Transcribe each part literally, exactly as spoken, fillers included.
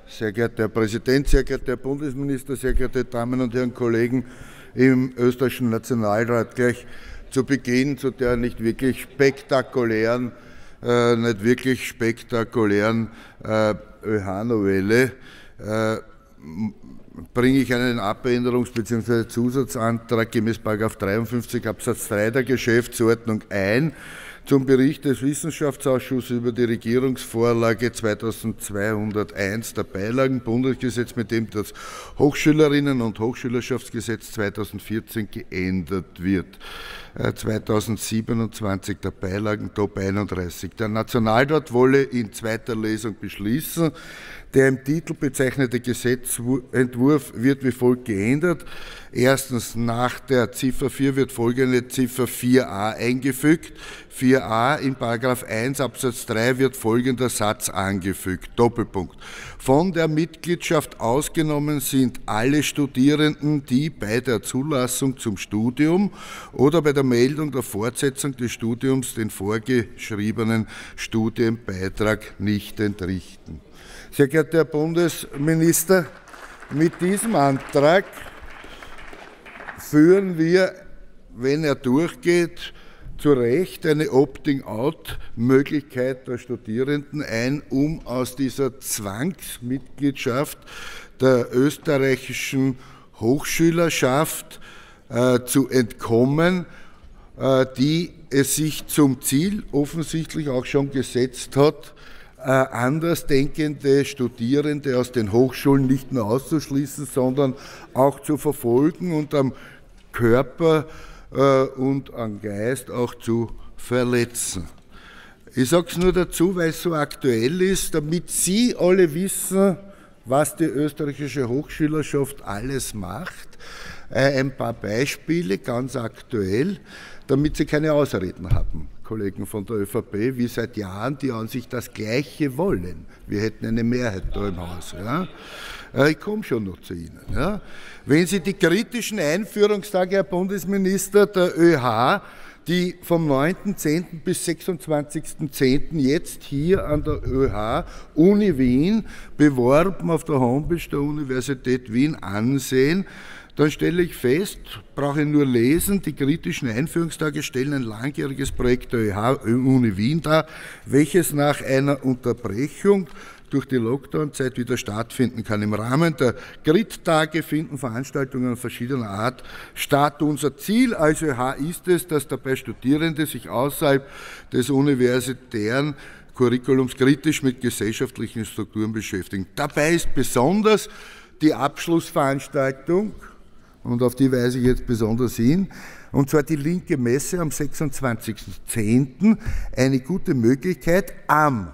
Sehr geehrter Herr Präsident, sehr geehrter Herr Bundesminister, sehr geehrte Damen und Herren Kollegen im österreichischen Nationalrat, gleich zu Beginn zu der nicht wirklich spektakulären, äh, nicht wirklich spektakulären äh, ÖH-Novelle äh, bringe ich einen Abänderungs- bzw. Zusatzantrag gemäß Paragraph dreiundfünfzig Absatz drei der Geschäftsordnung ein zum Bericht des Wissenschaftsausschusses über die Regierungsvorlage zweitausendzweihunderteins der Beilagen, Bundesgesetz, mit dem das Hochschülerinnen- und Hochschülerschaftsgesetz zweitausendvierzehn geändert wird. zweitausendsiebenundzwanzig der Beilagen, Top einunddreißig. Der Nationalrat wolle in zweiter Lesung beschließen. Der im Titel bezeichnete Gesetzentwurf wird wie folgt geändert. Erstens, nach der Ziffer vier wird folgende Ziffer vier a eingefügt. vier a in Paragraph eins Absatz drei wird folgender Satz angefügt. Doppelpunkt. Von der Mitgliedschaft ausgenommen sind alle Studierenden, die bei der Zulassung zum Studium oder bei der Meldung der Fortsetzung des Studiums den vorgeschriebenen Studienbeitrag nicht entrichten. Sehr geehrter Herr Bundesminister, mit diesem Antrag führen wir, wenn er durchgeht, zu Recht eine Opting-out-Möglichkeit der Studierenden ein, um aus dieser Zwangsmitgliedschaft der österreichischen Hochschülerschaft äh, zu entkommen, äh, die es sich zum Ziel offensichtlich auch schon gesetzt hat, äh, andersdenkende Studierende aus den Hochschulen nicht nur auszuschließen, sondern auch zu verfolgen und am Körper und am Geist auch zu verletzen. Ich sage es nur dazu, weil es so aktuell ist, damit Sie alle wissen, was die österreichische Hochschülerschaft alles macht. Ein paar Beispiele, ganz aktuell, damit Sie keine Ausreden haben, Kollegen von der ÖVP, wie seit Jahren, die an sich das Gleiche wollen. Wir hätten eine Mehrheit da im Haus. Ja. Ich komme schon noch zu Ihnen. Ja. Wenn Sie die kritischen Einführungstage, Herr Bundesminister, der ÖH, die vom neunten zehnten bis sechsundzwanzigsten zehnten jetzt hier an der ÖH Uni Wien beworben auf der Homepage der Universität Wien ansehen, dann stelle ich fest, brauche ich nur lesen, die kritischen Einführungstage stellen ein langjähriges Projekt der ÖH Uni Wien dar, welches nach einer Unterbrechung durch die Lockdown-Zeit wieder stattfinden kann. Im Rahmen der Grid-Tage finden Veranstaltungen verschiedener Art statt. Unser Ziel als ÖH ist es, dass dabei Studierende sich außerhalb des universitären Curriculums kritisch mit gesellschaftlichen Strukturen beschäftigen. Dabei ist besonders die Abschlussveranstaltung, und auf die weise ich jetzt besonders hin, und zwar die Linke Messe am sechsundzwanzigsten zehnten eine gute Möglichkeit, am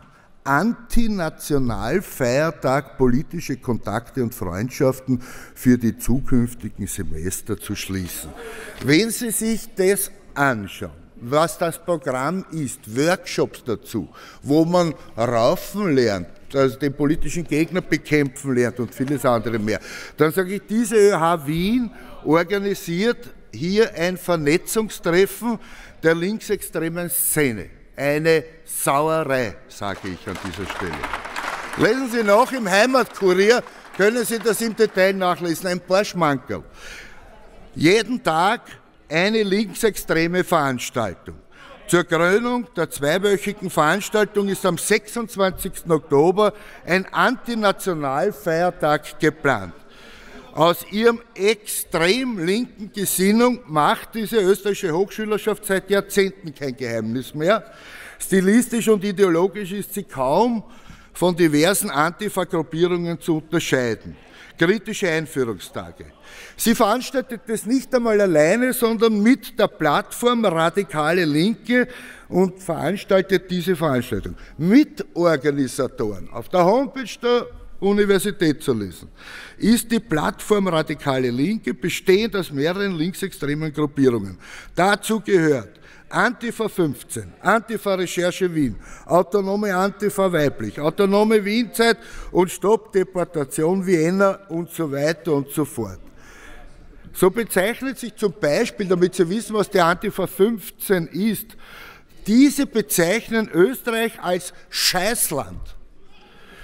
Antinationalfeiertag politische Kontakte und Freundschaften für die zukünftigen Semester zu schließen. Wenn Sie sich das anschauen, was das Programm ist, Workshops dazu, wo man raufen lernt, also den politischen Gegner bekämpfen lernt und vieles andere mehr, dann sage ich, diese ÖH Wien organisiert hier ein Vernetzungstreffen der linksextremen Szene. Eine Sauerei, sage ich an dieser Stelle. Lesen Sie nach, im Heimatkurier können Sie das im Detail nachlesen, ein paar Schmankerl. Jeden Tag eine linksextreme Veranstaltung. Zur Krönung der zweiwöchigen Veranstaltung ist am sechsundzwanzigsten Oktober ein Antinationalfeiertag geplant. Aus ihrem extrem linken Gesinnung macht diese österreichische Hochschülerschaft seit Jahrzehnten kein Geheimnis mehr. Stilistisch und ideologisch ist sie kaum von diversen Antifa-Gruppierungen zu unterscheiden. Kritische Einführungstage. Sie veranstaltet das nicht einmal alleine, sondern mit der Plattform Radikale Linke und veranstaltet diese Veranstaltung. Mitorganisatoren auf der Homepage der Universität zu lesen, ist die Plattform Radikale Linke, bestehend aus mehreren linksextremen Gruppierungen. Dazu gehört Antifa fünfzehn, Antifa Recherche Wien, Autonome Antifa Weiblich, Autonome Wienzeit und Stopp Deportation Vienna und so weiter und so fort. So bezeichnet sich zum Beispiel, damit Sie wissen, was die Antifa fünfzehn ist, diese bezeichnen Österreich als Scheißland.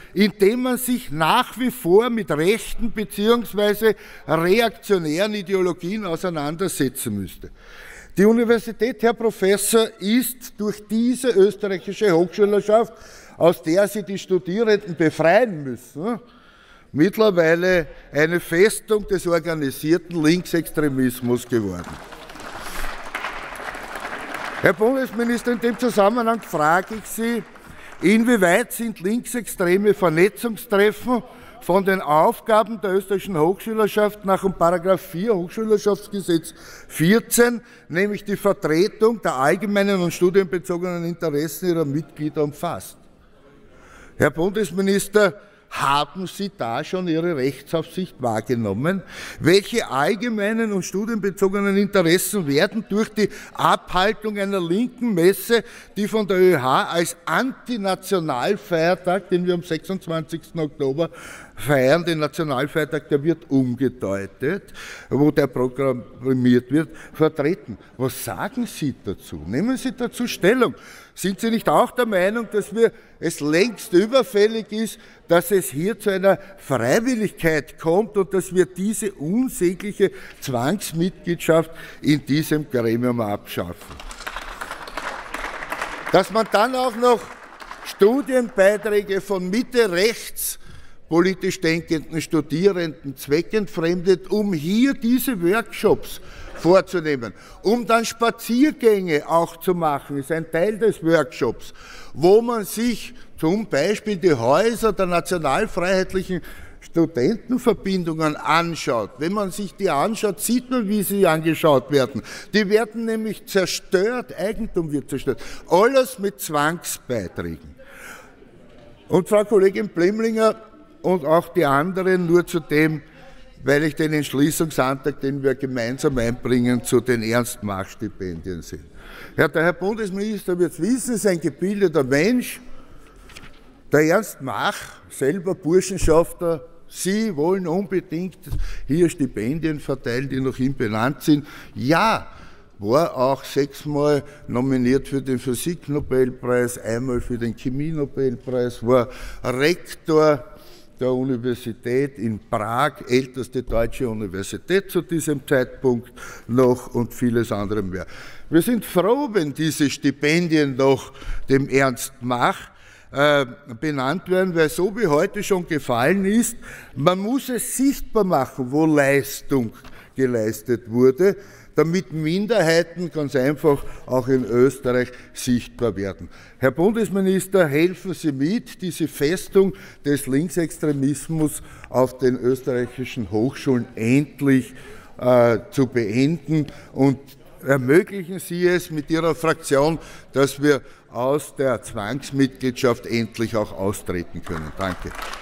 indem man sich nach wie vor mit rechten bzw. reaktionären Ideologien auseinandersetzen müsste. Die Universität, Herr Professor, ist durch diese österreichische Hochschülerschaft, aus der sie die Studierenden befreien müssen, mittlerweile eine Festung des organisierten Linksextremismus geworden. Herr Bundesminister, in dem Zusammenhang frage ich Sie, inwieweit sind linksextreme Vernetzungstreffen von den Aufgaben der österreichischen Hochschülerschaft nach dem Paragraph vier Hochschülerschaftsgesetz vierzehn, nämlich die Vertretung der allgemeinen und studienbezogenen Interessen ihrer Mitglieder umfasst? Herr Bundesminister, haben Sie da schon Ihre Rechtsaufsicht wahrgenommen? Welche allgemeinen und studienbezogenen Interessen werden durch die Abhaltung einer linken Messe, die von der ÖH als Antinationalfeiertag, den wir am sechsundzwanzigsten Oktober feiern, den Nationalfeiertag, der wird umgedeutet, wo der programmiert wird, vertreten? Was sagen Sie dazu? Nehmen Sie dazu Stellung. Sind Sie nicht auch der Meinung, dass wir es längst überfällig ist, dass es hier zu einer Freiwilligkeit kommt und dass wir diese unsägliche Zwangsmitgliedschaft in diesem Gremium abschaffen? Dass man dann auch noch Studienbeiträge von Mitte-rechts politisch denkenden Studierenden zweckentfremdet, um hier diese Workshops vorzunehmen, um dann Spaziergänge auch zu machen, ist ein Teil des Workshops, wo man sich zum Beispiel die Häuser der nationalfreiheitlichen Studentenverbindungen anschaut. Wenn man sich die anschaut, sieht man, wie sie angeschaut werden. Die werden nämlich zerstört, Eigentum wird zerstört. Alles mit Zwangsbeiträgen. Und Frau Kollegin Blemlinger und auch die anderen, nur zu dem, weil ich den Entschließungsantrag, den wir gemeinsam einbringen, zu den Ernst-Mach-Stipendien sehe. Ja, der Herr Bundesminister wird es wissen, ist ein gebildeter Mensch. Der Ernst Mach, selber Burschenschafter, Sie wollen unbedingt hier Stipendien verteilen, die nach ihm benannt sind. Ja, war auch sechsmal nominiert für den Physik-Nobelpreis, einmal für den Chemie-Nobelpreis, war Rektor der Universität in Prag, älteste deutsche Universität zu diesem Zeitpunkt noch und vieles andere mehr. Wir sind froh, wenn diese Stipendien noch dem Ernst Mach äh, benannt werden, weil so wie heute schon gefallen ist, man muss es sichtbar machen, wo Leistung geleistet wurde, damit Minderheiten ganz einfach auch in Österreich sichtbar werden. Herr Bundesminister, helfen Sie mit, diese Festung des Linksextremismus auf den österreichischen Hochschulen endlich äh, zu beenden und ermöglichen Sie es mit Ihrer Fraktion, dass wir aus der Zwangsmitgliedschaft endlich auch austreten können. Danke.